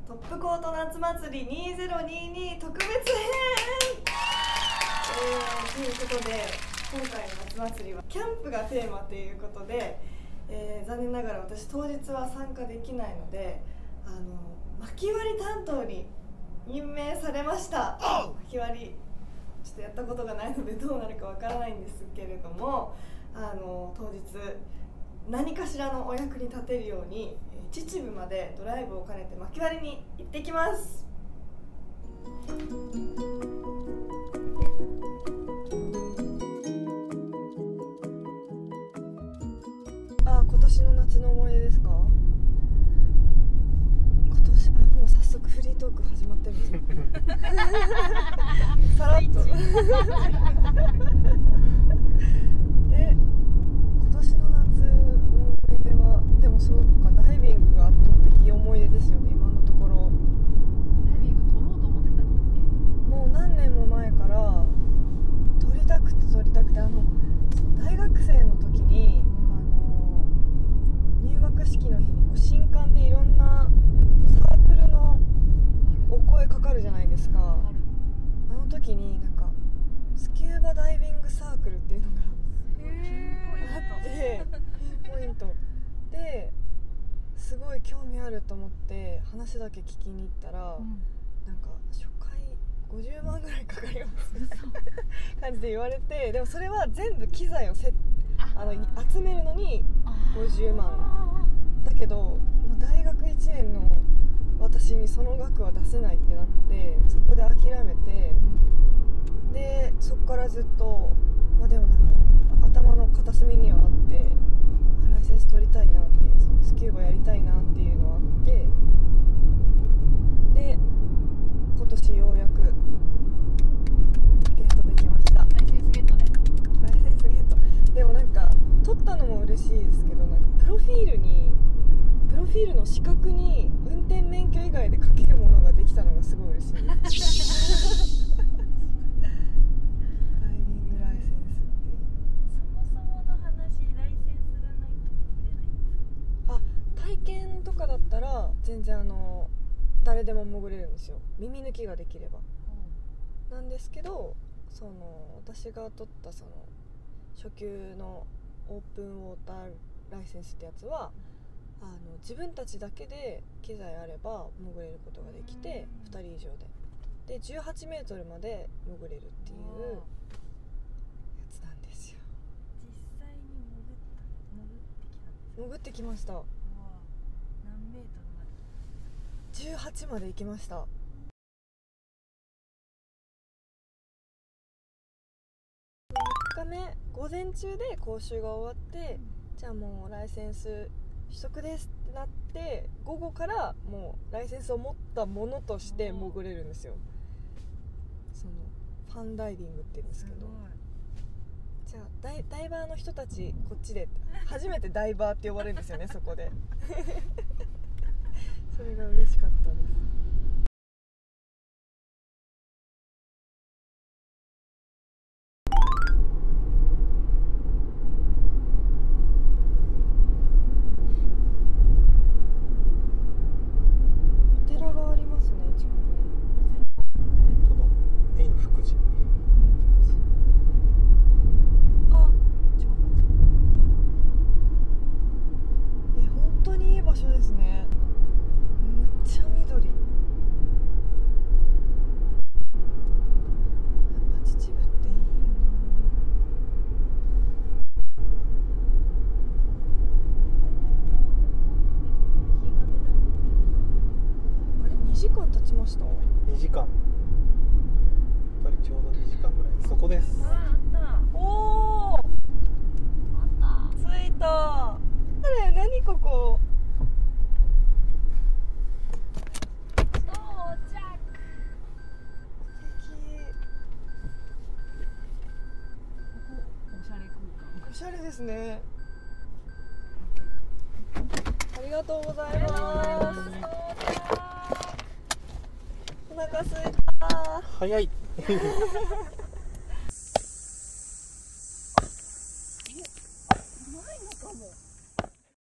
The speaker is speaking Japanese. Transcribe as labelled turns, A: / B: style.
A: トップコート夏祭り2022特別編、ということで今回の夏祭りはキャンプがテーマということで、残念ながら私当日は参加できないので薪割り担当に任命されました。薪割りちょっとやったことがないのでどうなるかわからないんですけれども、当日何かしらのお役に立てるように秩父までドライブを兼ねて薪割りに行ってきます。今年の夏の思い出ですか？今年もう早速フリートーク始まってるんですよさらっと今年の夏の思い出はでもそうか、ダイビングが圧倒的思い出ですよね。今のところ
B: ダイビング撮ろうと思ってたんだっけ？
A: もう何年も前から撮りたくて大学生の時に入学式の日に新歓でいろんなサークルのお声かかるじゃないですか。あの時になんかスキューバダイビングサークルっていうのがあってピンポイントですごい興味あると思って話だけ聞きに行ったら、なんか初回50万ぐらいかかりますみたいな感じで言われて、でもそれは全部機材を集めるのに50万だけど、大学1年の私にその額は出せないってなって、そこで諦めて、でそこからずっと、でもなんか頭の片隅にはあって、ライセンス取りたいなっていう、スキューバやりたいなっていうのはあって、で今年ようやくゲットできました。
B: ライセンスゲットで。
A: ライセンスゲットでもなんか取ったのも嬉しいですけど、なんかプロフィールの資格に運転免許以外で書けるものができたのがすごい嬉しいですダイビングライセンスって
B: そもそもの話、ライセンスがないと潜れないんですか？
A: 体験とかだったら全然誰でも潜れるんですよ。耳抜きができればなんですけど、私が取った初級のオープンウォーターライセンスってやつは自分たちだけで機材あれば潜れることができて、2人以上で18メートルまで潜れるっていうやつなんですよ。
B: 実際に
A: 潜ってきました。
B: 何メートルまで
A: 18まで行きました。3日目午前中で講習が終わって、じゃあもうライセンス取得ですってなって、午後からもうライセンスを持ったものとして潜れるんですよ。ファンダイビングって言うんですけど、じゃあダイバーの人たちこっちで初めてダイバーって呼ばれるんですよねそこでそれが嬉しかったです。2時間経ちました。
C: 2時間、やっぱりちょうど2時間ぐらい。そこです。
B: あった。
A: おー、
B: あった。
A: 着いた。何ここ。
B: 到着。
A: 素敵。
B: ここおしゃれ空間。
A: おしゃれですね。ありがとうございます。お腹すいた。
C: 早い